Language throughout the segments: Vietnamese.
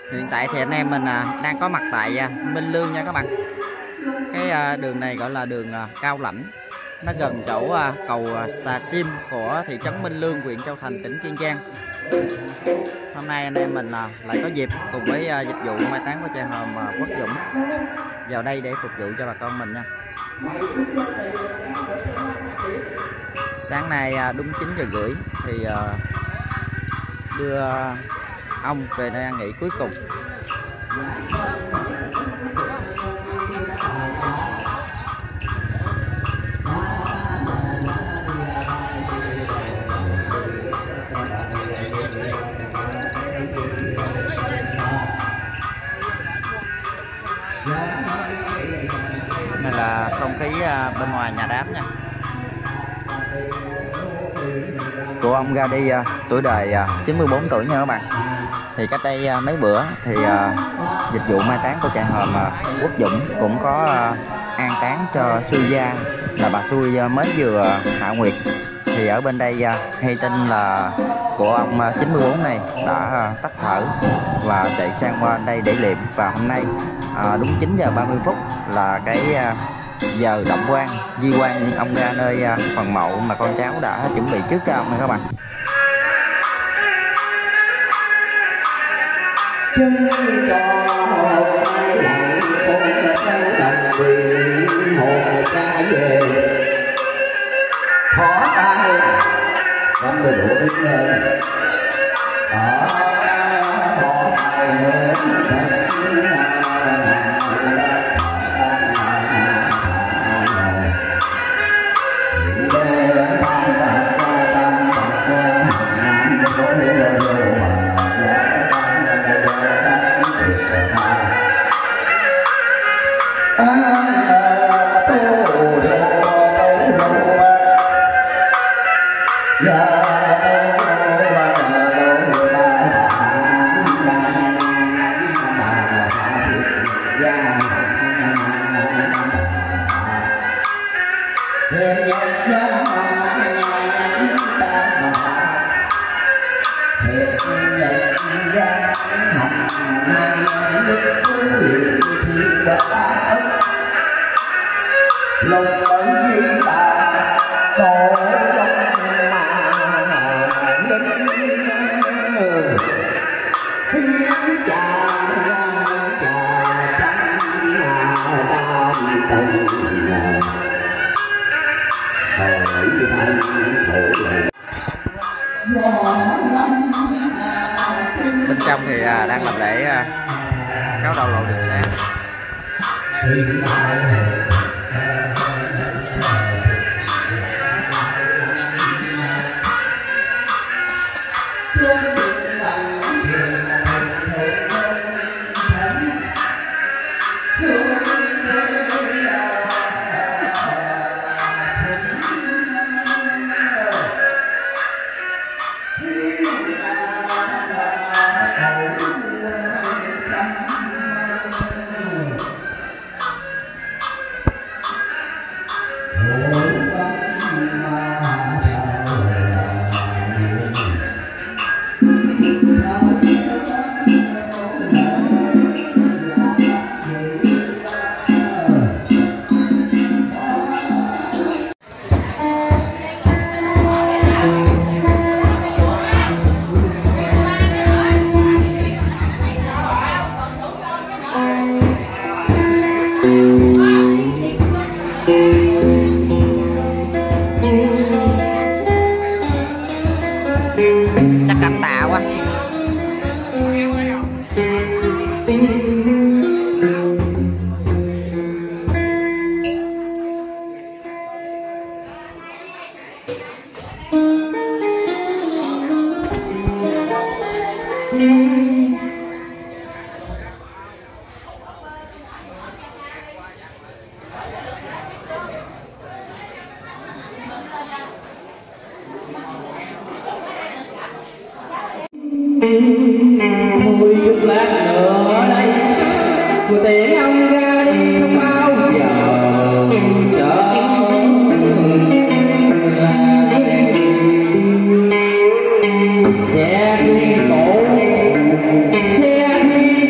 Hiện tại thì anh em mình đang có mặt tại Minh Lương nha các bạn. Cái đường này gọi là đường Cao Lãnh, nó gần chỗ cầu Xà Sim của thị trấn Minh Lương, huyện Châu Thành, tỉnh Kiên Giang. Hôm nay anh em mình lại có dịp cùng với dịch vụ mai táng của cha Hòm Quốc Dũng vào đây để phục vụ cho bà con mình nha. Sáng nay đúng 9 giờ rưỡi thì đưa ông về nơi ăn nghỉ cuối cùng. Này là không khí bên ngoài nhà đám nha. Của ông ra đi tuổi đời 94 tuổi nha các bạn. Thì cách đây mấy bữa thì dịch vụ mai táng của cha Hòm Quốc Dũng cũng có an táng cho Xui Gia, là bà Xui mới vừa hạ nguyệt. Thì ở bên đây hay tin là của ông 94 này đã tắt thở và chạy sang qua đây để liệm. Và hôm nay đúng 9 giờ 30 phút là cái giờ động quan di quan ông ra nơi phần mộ mà con cháu đã chuẩn bị trước cho ông nha các bạn. Khó tay năm mươi độ đứng lên ở khó tay hơn lòng ơi gì ta tổ trong mà linh thiên trà trắng đam tình hỏi thanh khổ Bên trong thì đang làm lễ cáo đầu lộ đường sáng. Chắc cảm tạ quá. Thôi chút lát nữa đây của tiễn ông ra đi không bao giờ trở lại. Xe đi cổ xe đi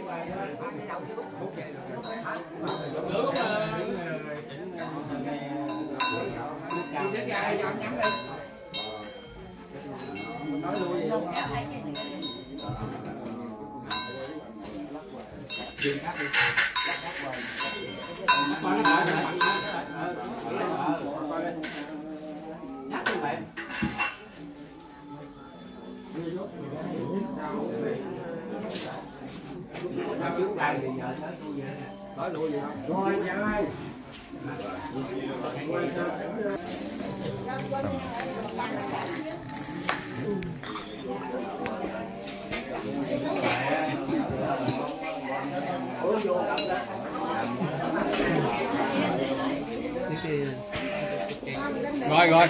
trước đây thì giờ tới tôi về nói luôn gì không rồi ơi rồi rồi